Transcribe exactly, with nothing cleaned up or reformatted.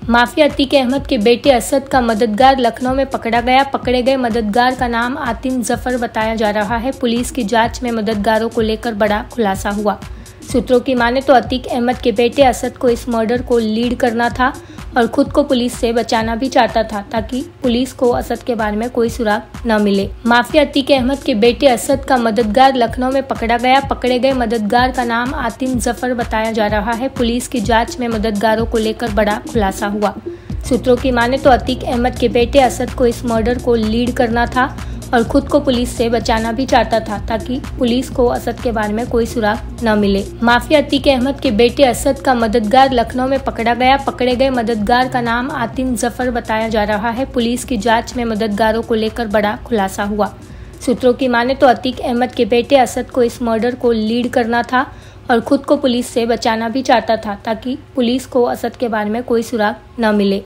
Mafia Atiq Ahmad के बेटे असद का मददगार लखनऊ में पकड़ा गया। पकड़े गए मददगार का नाम आतिम जफर बताया जा रहा है। पुलिस की जांच में मददगारों को लेकर बड़ा खुलासा हुआ। सूत्रों की माने तो अतीक अहमद के बेटे असद को इस मर्डर को लीड करना था और खुद को पुलिस से बचाना भी चाहता था ताकि पुलिस को असद के बारे में कोई सुराग न मिले। माफिया अतीक अहमद के बेटे असद का मददगार लखनऊ में पकड़ा गया। पकड़े गए मददगार का नाम आतिम जफर बताया जा रहा है। पुलिस की जांच में मददगारों को लेकर बड़ा खुलासा हुआ। सूत्रों की माने तो अतीक अहमद के बेटे असद को इस मर्डर को लीड करना था और खुद को पुलिस से बचाना भी चाहता था ताकि पुलिस को असद के बारे में कोई सुराग न मिले। माफिया अतीक अहमद के बेटे असद का मददगार लखनऊ में पकड़ा गया। पकड़े गए मददगार का नाम आतिम जफर बताया जा रहा है। पुलिस की जांच में मददगारों को लेकर बड़ा खुलासा हुआ। सूत्रों की माने तो अतीक अहमद के बेटे असद को इस मर्डर को लीड करना था और खुद को पुलिस से बचाना भी चाहता था ताकि पुलिस को असद के बारे में कोई सुराग न मिले।